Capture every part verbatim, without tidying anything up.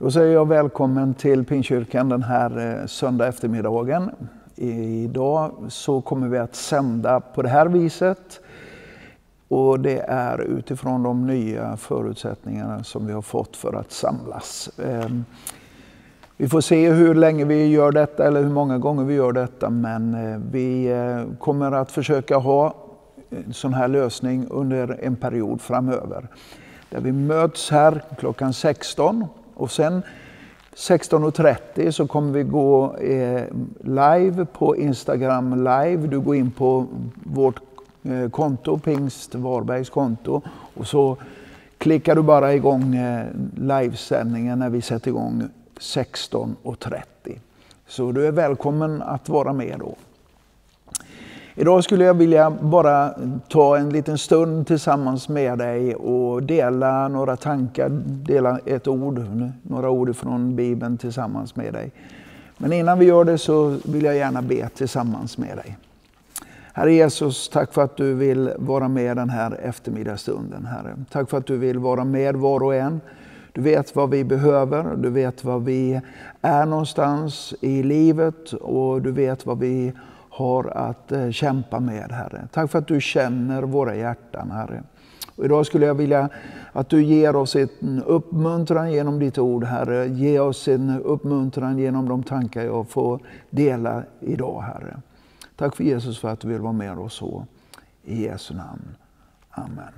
Då säger jag välkommen till Pingstkyrkan den här söndag eftermiddagen. Idag så kommer vi att sända på det här viset. Och det är utifrån de nya förutsättningarna som vi har fått för att samlas. Vi får se hur länge vi gör detta eller hur många gånger vi gör detta. Men vi kommer att försöka ha en sån här lösning under en period framöver. Där vi möts här klockan sexton och sen sexton och trettio så kommer vi gå eh, live på Instagram live. Du går in på vårt eh, konto, Pingst Varbergs konto, och så klickar du bara igång eh, livesändningen när vi sätter igång sexton och trettio. Så du är välkommen att vara med då. Idag skulle jag vilja bara ta en liten stund tillsammans med dig och dela några tankar, dela ett ord, några ord från Bibeln tillsammans med dig. Men innan vi gör det så vill jag gärna be tillsammans med dig. Herre Jesus, tack för att du vill vara med den här eftermiddagsstunden, Herre. Tack för att du vill vara med var och en. Du vet vad vi behöver, du vet vad vi är någonstans i livet och du vet vad vi har att kämpa med, Herre. Tack för att du känner våra hjärtan, Herre. Och idag skulle jag vilja att du ger oss en uppmuntran genom ditt ord, Herre. Ge oss en uppmuntran genom de tankar jag får dela idag, Herre. Tack för Jesus för att du vill vara med oss så. I Jesu namn. Amen.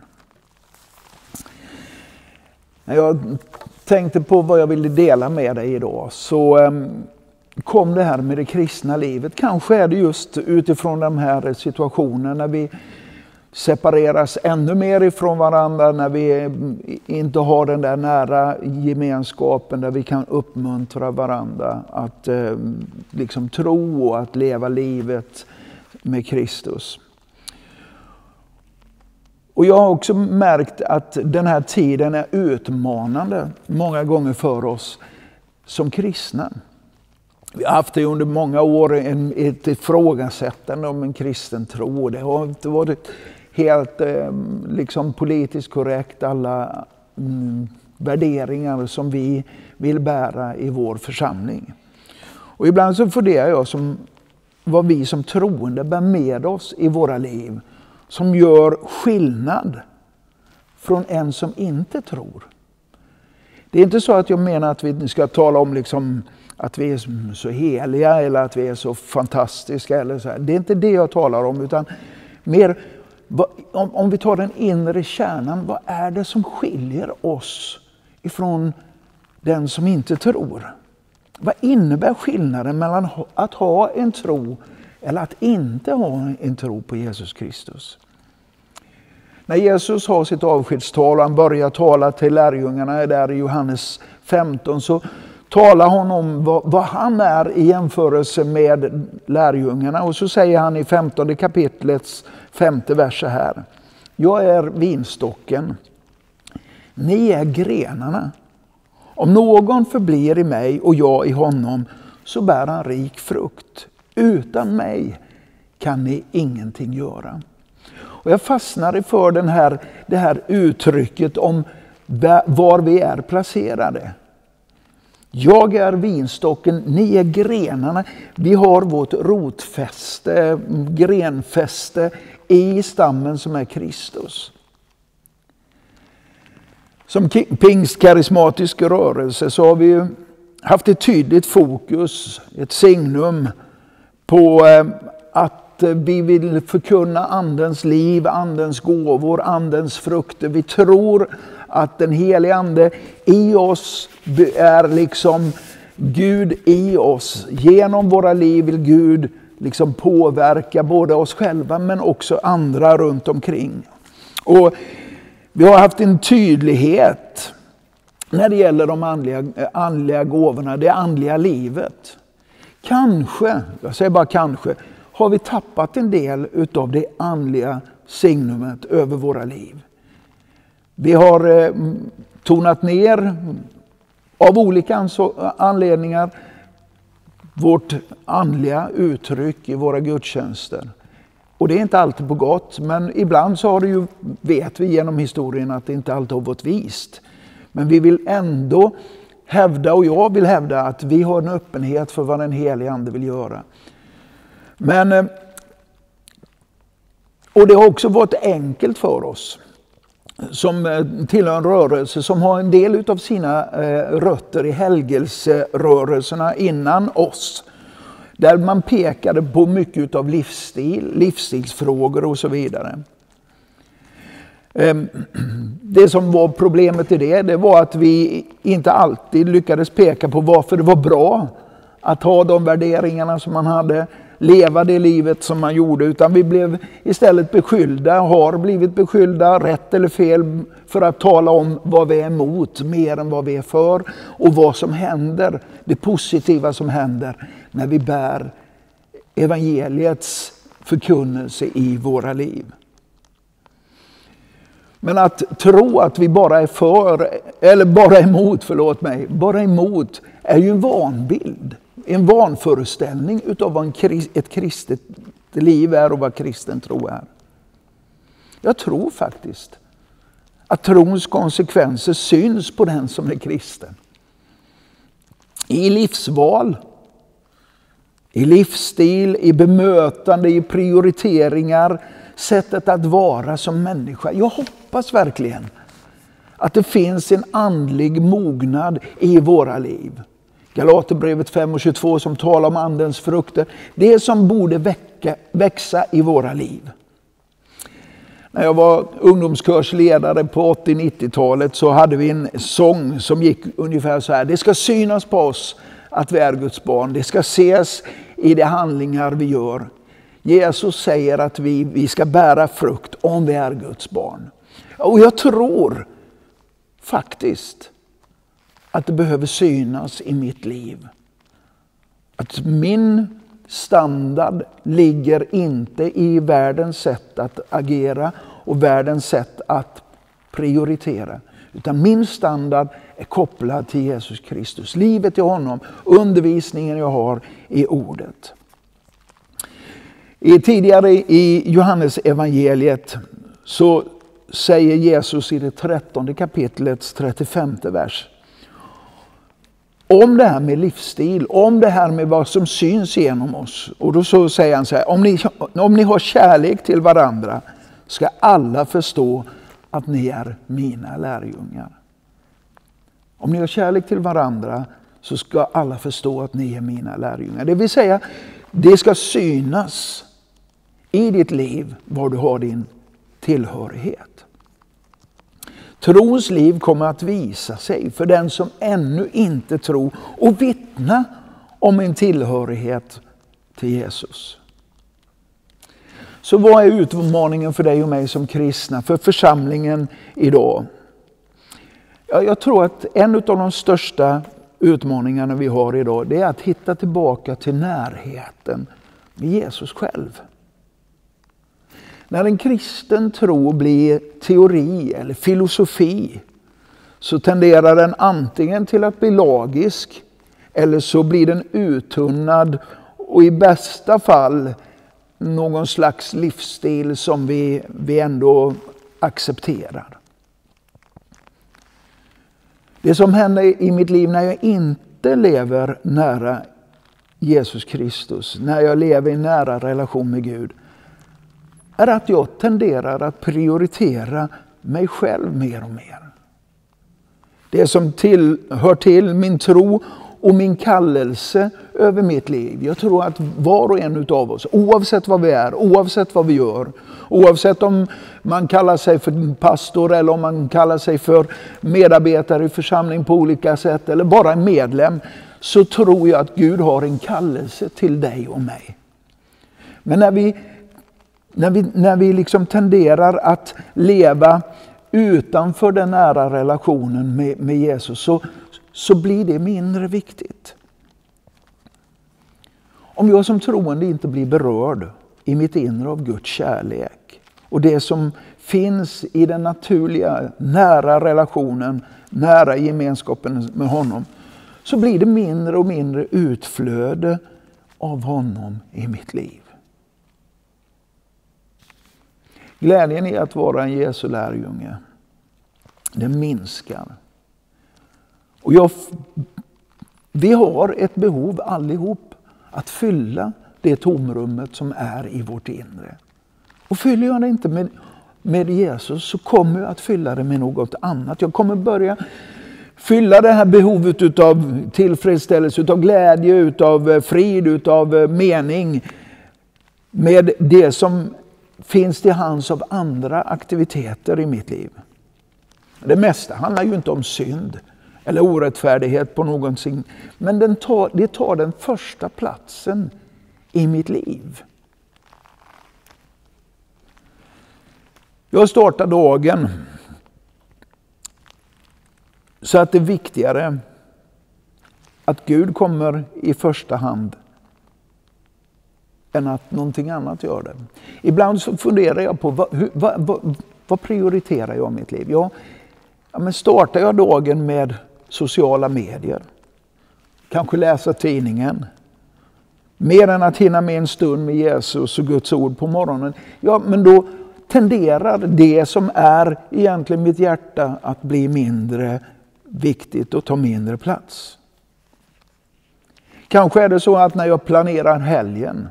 När jag tänkte på vad jag ville dela med dig idag så kom det här med det kristna livet. Kanske är det just utifrån de här situationerna när vi separeras ännu mer ifrån varandra, när vi inte har den där nära gemenskapen där vi kan uppmuntra varandra att eh, liksom tro och att leva livet med Kristus. Och jag har också märkt att den här tiden är utmanande många gånger för oss som kristna. Vi har haft det under många år, en, ett ifrågasättande om en kristen tro. Det har inte varit helt eh, liksom politiskt korrekt, alla mm, värderingar som vi vill bära i vår församling. Och ibland så funderar jag som vad vi som troende bär med oss i våra liv som gör skillnad från en som inte tror. Det är inte så att jag menar att vi ska tala om liksom att vi är så heliga eller att vi är så fantastiska. Eller så här. Det är inte det jag talar om, utan mer om, om vi tar den inre kärnan. Vad är det som skiljer oss ifrån den som inte tror? Vad innebär skillnaden mellan att ha en tro eller att inte ha en tro på Jesus Kristus? När Jesus har sitt avskedstal och han börjar tala till lärjungarna där i Johannes femton så talar han om vad, vad han är i jämförelse med lärjungarna. Och så säger han i femtonde kapitlets femte vers så här. Jag är vinstocken, ni är grenarna. Om någon förblir i mig och jag i honom så bär han rik frukt. Utan mig kan ni ingenting göra. Och jag fastnade för den här, det här uttrycket om var vi är placerade. Jag är vinstocken, ni är grenarna. Vi har vårt rotfäste, grenfäste i stammen som är Kristus. Som pingstkarismatisk rörelse så har vi haft ett tydligt fokus, ett signum på att vi vill förkunna andens liv, andens gåvor, andens frukter. Vi tror att den helige ande i oss är liksom Gud i oss. Genom våra liv vill Gud liksom påverka både oss själva men också andra runt omkring. Och vi har haft en tydlighet när det gäller de andliga, andliga gåvorna, det andliga livet. Kanske, jag säger bara kanske, har vi tappat en del utav det andliga signumet över våra liv. Vi har eh, tonat ner av olika anledningar vårt andliga uttryck i våra gudstjänster. Och det är inte alltid på gott, men ibland så har det ju, vet vi genom historien att det inte alltid har varit vist. Men vi vill ändå hävda, och jag vill hävda, att vi har en öppenhet för vad den helige ande vill göra. Men, och det har också varit enkelt för oss som tillhör en rörelse som har en del av sina rötter i helgelserörelserna innan oss. Där man pekade på mycket av livsstil, livsstilsfrågor och så vidare. Det som var problemet i det, det var att vi inte alltid lyckades peka på varför det var bra att ha de värderingarna som man hade, leva det livet som man gjorde, utan vi blev istället beskyllda, har blivit beskyllda, rätt eller fel, för att tala om vad vi är emot mer än vad vi är för, och vad som händer, det positiva som händer när vi bär evangeliets förkunnelse i våra liv. Men att tro att vi bara är för, eller bara emot, förlåt mig, bara emot är ju en vanbild. En vanföreställning utav vad ett kristet liv är och vad kristen tro är. Jag tror faktiskt att trons konsekvenser syns på den som är kristen. I livsval, i livsstil, i bemötande, i prioriteringar, sättet att vara som människa. Jag hoppas verkligen att det finns en andlig mognad i våra liv. Galaterbrevet fem och tjugotvå som talar om andens frukter. Det som borde väcka, växa i våra liv. När jag var ungdomskursledare på åttio-nittiotalet så hade vi en sång som gick ungefär så här. Det ska synas på oss att vi är Guds barn. Det ska ses i de handlingar vi gör. Jesus säger att vi, vi ska bära frukt om vi är Guds barn. Och jag tror faktiskt att det behöver synas i mitt liv. Att min standard ligger inte i världens sätt att agera och världens sätt att prioritera. Utan min standard är kopplad till Jesus Kristus. Livet i honom, undervisningen jag har i ordet. I tidigare i Johannes evangeliet så säger Jesus i det trettonde kapitlets trettiofemte vers. Om det här med livsstil, om det här med vad som syns genom oss. Och då så säger han så här, om ni, om ni har kärlek till varandra ska alla förstå att ni är mina lärjungar. Om ni har kärlek till varandra så ska alla förstå att ni är mina lärjungar. Det vill säga, det ska synas i ditt liv var du har din tillhörighet. Trons liv kommer att visa sig för den som ännu inte tror och vittna om en tillhörighet till Jesus. Så vad är utmaningen för dig och mig som kristna, för församlingen idag? Ja, jag tror att en av de största utmaningarna vi har idag, det är att hitta tillbaka till närheten med Jesus själv. När en kristen tro blir teori eller filosofi så tenderar den antingen till att bli lagisk eller så blir den uttunnad och i bästa fall någon slags livsstil som vi, vi ändå accepterar. Det som händer i mitt liv när jag inte lever nära Jesus Kristus, när jag lever i nära relation med Gud, är att jag tenderar att prioritera mig själv mer och mer. Det som till, hör till min tro och min kallelse över mitt liv. Jag tror att var och en av oss, oavsett vad vi är, oavsett vad vi gör, oavsett om man kallar sig för pastor eller om man kallar sig för medarbetare i församling på olika sätt eller bara en medlem, så tror jag att Gud har en kallelse till dig och mig. Men när vi När vi, när vi liksom tenderar att leva utanför den nära relationen med, med Jesus så, så blir det mindre viktigt. Om jag som troende inte blir berörd i mitt inre av Guds kärlek och det som finns i den naturliga nära relationen, nära gemenskapen med honom, så blir det mindre och mindre utflöde av honom i mitt liv. Glädjen i att vara en Jesu lärjunge, den minskar. Och jag, vi har ett behov allihop att fylla det tomrummet som är i vårt inre. Och fyller jag det inte med, med Jesus så kommer jag att fylla det med något annat. Jag kommer börja fylla det här behovet av tillfredsställelse, utav glädje, utav frid, utav mening med det som finns till hands av andra aktiviteter i mitt liv. Det mesta handlar ju inte om synd eller orättfärdighet på någonting, men den tar, det tar den första platsen i mitt liv. Jag startar dagen så att det är viktigare att Gud kommer i första hand än att någonting annat gör det. Ibland så funderar jag på vad, hur, vad, vad, vad prioriterar jag i mitt liv? Ja, ja, men startar jag dagen med sociala medier? Kanske läsa tidningen? Mer än att hinna med en stund med Jesus och Guds ord på morgonen. Ja, men då tenderar det som är egentligen mitt hjärta att bli mindre viktigt och ta mindre plats. Kanske är det så att när jag planerar helgen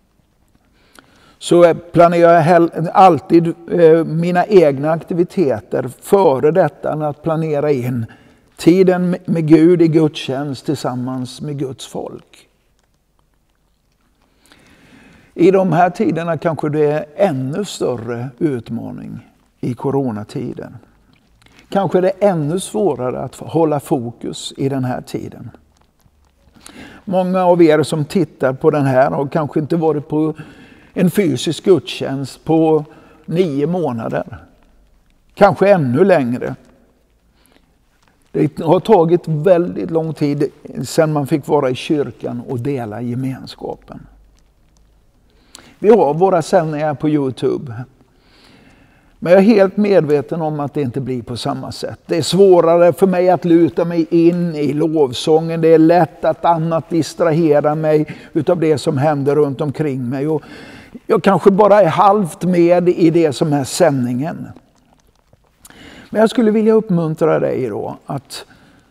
så planerar jag alltid mina egna aktiviteter före detta än att planera in tiden med Gud i gudstjänst tillsammans med Guds folk. I de här tiderna kanske det är ännu större utmaning i coronatiden. Kanske är det ännu svårare att hålla fokus i den här tiden. Många av er som tittar på den här har kanske inte varit på en fysisk gudstjänst på nio månader. Kanske ännu längre. Det har tagit väldigt lång tid sedan man fick vara i kyrkan och dela gemenskapen. Vi har våra sändningar på YouTube. Men jag är helt medveten om att det inte blir på samma sätt. Det är svårare för mig att luta mig in i lovsången. Det är lätt att annat distrahera mig utav det som händer runt omkring mig. Och jag kanske bara är halvt med i det som är sändningen. Men jag skulle vilja uppmuntra dig då att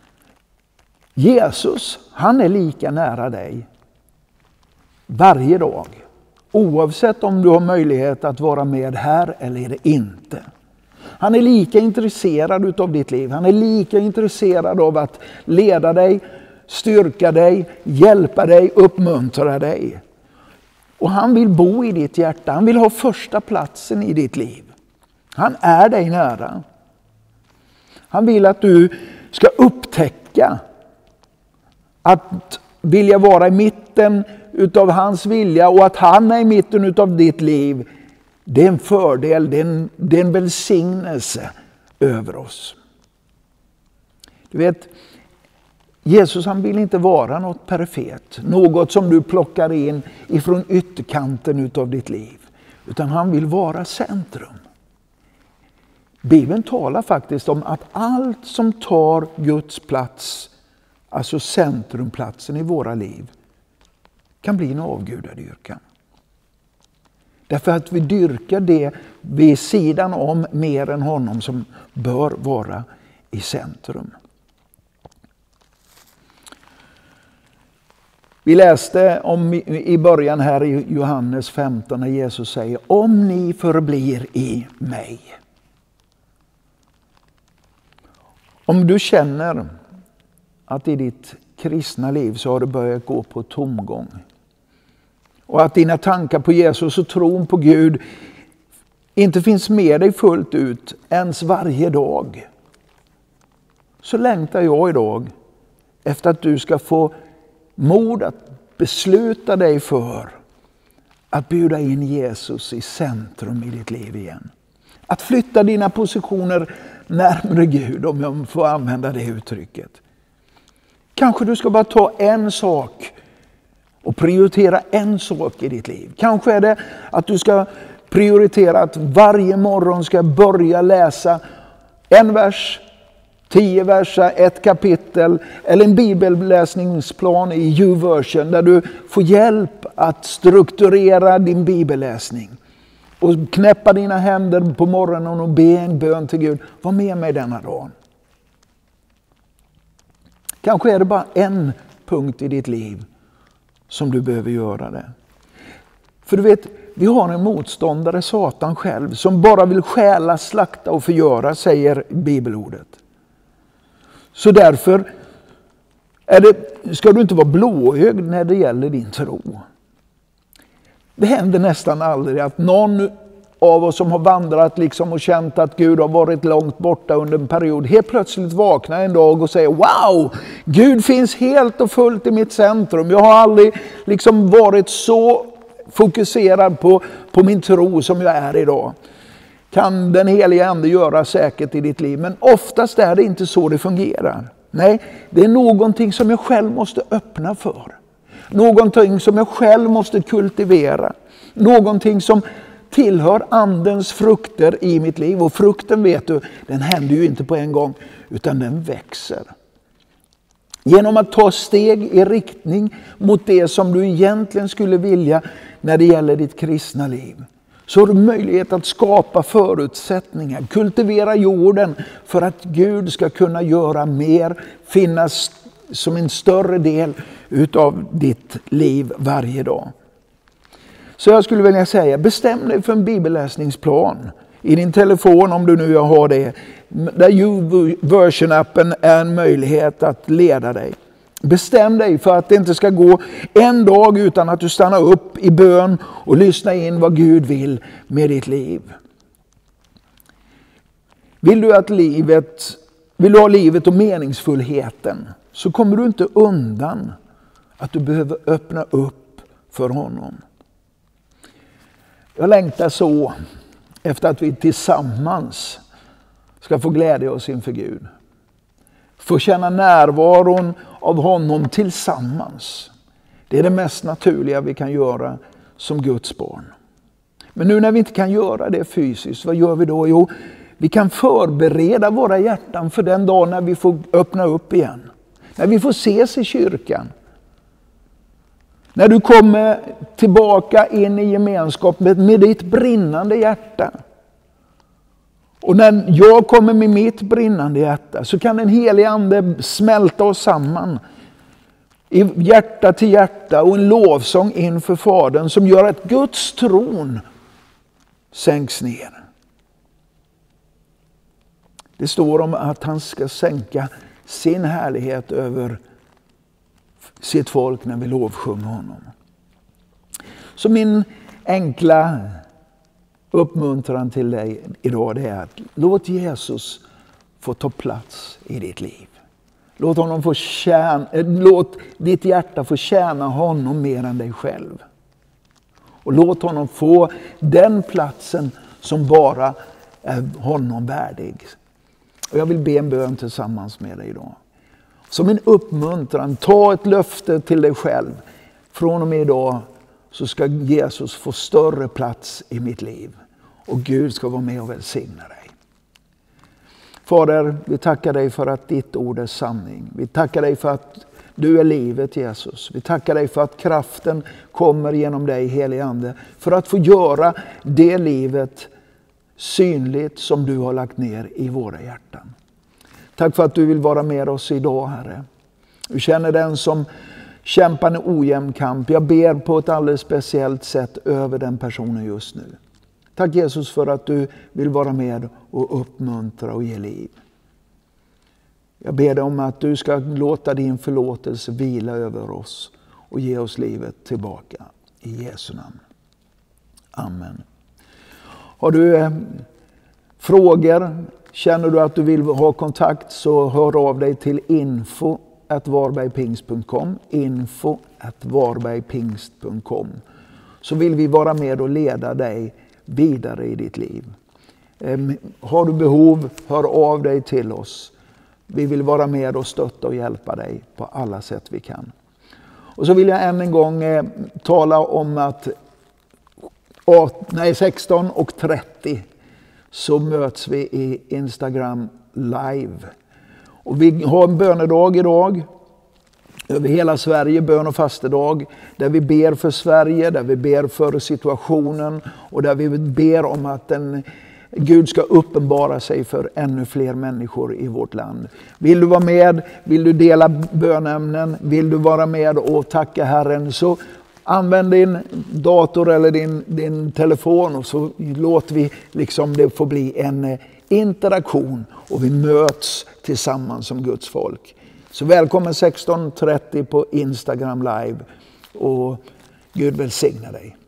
Jesus, han är lika nära dig varje dag. Oavsett om du har möjlighet att vara med här eller inte. Han är lika intresserad av ditt liv. Han är lika intresserad av att leda dig, styrka dig, hjälpa dig, uppmuntra dig. Och han vill bo i ditt hjärta. Han vill ha första platsen i ditt liv. Han är dig nära. Han vill att du ska upptäcka att vilja vara i mitten utav hans vilja och att han är i mitten utav ditt liv. Det är en fördel, det är en, det är en välsignelse över oss. Du vet, Jesus han vill inte vara något perfekt. Något som du plockar in ifrån ytterkanten utav ditt liv. Utan han vill vara centrum. Bibeln talar faktiskt om att allt som tar Guds plats, alltså centrumplatsen i våra liv, kan bli en avgudadyrkan. Därför att vi dyrkar det vid sidan om mer än honom som bör vara i centrum. Vi läste om i början här i Johannes femton när Jesus säger: om ni förblir i mig. Om du känner att i ditt kristna liv så har du börjat gå på tomgång. Och att dina tankar på Jesus och tron på Gud inte finns med dig fullt ut ens varje dag. Så längtar jag idag efter att du ska få mod att besluta dig för att bjuda in Jesus i centrum i ditt liv igen. Att flytta dina positioner närmare Gud, om jag får använda det uttrycket. Kanske du ska bara ta en sak och prioritera en sak i ditt liv. Kanske är det att du ska prioritera att varje morgon ska börja läsa en vers, tio verser, ett kapitel eller en bibelläsningsplan i YouVersion där du får hjälp att strukturera din bibelläsning. Och knäppa dina händer på morgonen och be en bön till Gud. Var med mig denna dag. Kanske är det bara en punkt i ditt liv som du behöver göra det. För du vet, vi har en motståndare, Satan själv, som bara vill stjäla, slakta och förgöra, säger bibelordet. Så därför är det, ska du inte vara blåögd när det gäller din tro. Det händer nästan aldrig att någon av oss som har vandrat liksom och känt att Gud har varit långt borta under en period helt plötsligt vaknar en dag och säger: wow, Gud finns helt och fullt i mitt centrum. Jag har aldrig liksom varit så fokuserad på, på min tro som jag är idag. Kan den heliga ande göra säkert i ditt liv, men oftast är det inte så det fungerar. Nej, det är någonting som jag själv måste öppna för. Någonting som jag själv måste kultivera. Någonting som tillhör andens frukter i mitt liv. Och frukten, vet du, den händer ju inte på en gång, utan den växer. Genom att ta steg i riktning mot det som du egentligen skulle vilja när det gäller ditt kristna liv, så har du möjlighet att skapa förutsättningar, kultivera jorden för att Gud ska kunna göra mer, finnas som en större del utav ditt liv varje dag. Så jag skulle vilja säga, bestäm dig för en bibelläsningsplan i din telefon, om du nu har det, där YouVersion-appen är en möjlighet att leda dig. Bestäm dig för att det inte ska gå en dag utan att du stannar upp i bön och lyssnar in vad Gud vill med ditt liv. Vill du att livet, vill du ha livet och meningsfullheten, så kommer du inte undan att du behöver öppna upp för honom. Jag längtar så efter att vi tillsammans ska få glädja oss inför Gud. Få känna närvaron av honom tillsammans. Det är det mest naturliga vi kan göra som Guds barn. Men nu när vi inte kan göra det fysiskt, vad gör vi då? Jo, vi kan förbereda våra hjärtan för den dag när vi får öppna upp igen. När vi får ses i kyrkan. När du kommer tillbaka in i gemenskap med, med ditt brinnande hjärta. Och när jag kommer med mitt brinnande hjärta, så kan den helige ande smälta oss samman i hjärta till hjärta och en lovsång inför Fadern som gör att Guds tron sänks ner. Det står om att han ska sänka sin härlighet över sitt folk när vi lovsjunger honom. Så min enkla uppmuntran till dig idag, det är att låt Jesus få ta plats i ditt liv. Låt honom få tjäna, låt ditt hjärta få tjäna honom mer än dig själv. Och låt honom få den platsen som bara är honom värdig. Och jag vill be en bön tillsammans med dig idag. Som en uppmuntran, ta ett löfte till dig själv. Från och med idag så ska Jesus få större plats i mitt liv. Och Gud ska vara med och välsigna dig. Fader, vi tackar dig för att ditt ord är sanning. Vi tackar dig för att du är livet, Jesus. Vi tackar dig för att kraften kommer genom dig, helige ande. För att få göra det livet synligt som du har lagt ner i våra hjärtan. Tack för att du vill vara med oss idag, Herre. Du känner den som kämpar en ojämn kamp. Jag ber på ett alldeles speciellt sätt över den personen just nu. Tack Jesus för att du vill vara med och uppmuntra och ge liv. Jag ber dig om att du ska låta din förlåtelse vila över oss och ge oss livet tillbaka. I Jesu namn. Amen. Har du eh, frågor, känner du att du vill ha kontakt, så hör av dig till info at varbergpingst punkt com. info at varbergpingst punkt com. Så vill vi vara med och leda dig vidare i ditt liv. Har du behov, hör av dig till oss. Vi vill vara med och stötta och hjälpa dig på alla sätt vi kan. Och så vill jag än en gång eh, tala om att nej, sexton och trettio så möts vi i Instagram live. Och vi har en bönedag idag. Över hela Sverige, bön och fastedag, där vi ber för Sverige, där vi ber för situationen och där vi ber om att den Gud ska uppenbara sig för ännu fler människor i vårt land. Vill du vara med, vill du dela bönämnen, vill du vara med och tacka Herren, så använd din dator eller din, din telefon och så låter vi liksom det få bli en interaktion och vi möts tillsammans som Guds folk. Så välkommen sexton trettio på Instagram live och Gud välsigna dig.